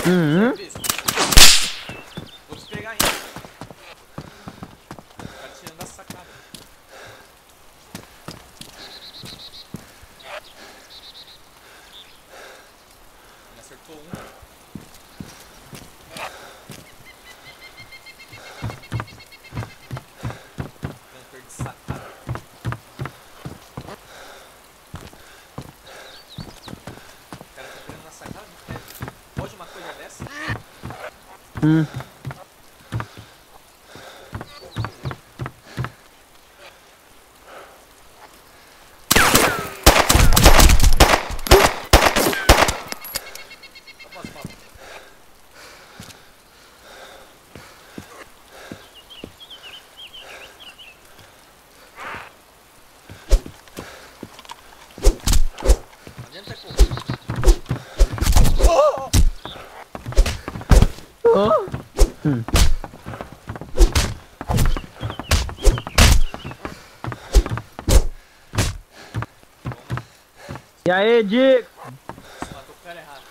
Serviço. Vou te pegar ainda. Tá tirando da sacada. Ele acertou um. Camper de sacada. O cara tá tirando na sacada do pé. Pode uma coisa dessa? Adianta correr. E aí, Dico? Você matou o cara errado.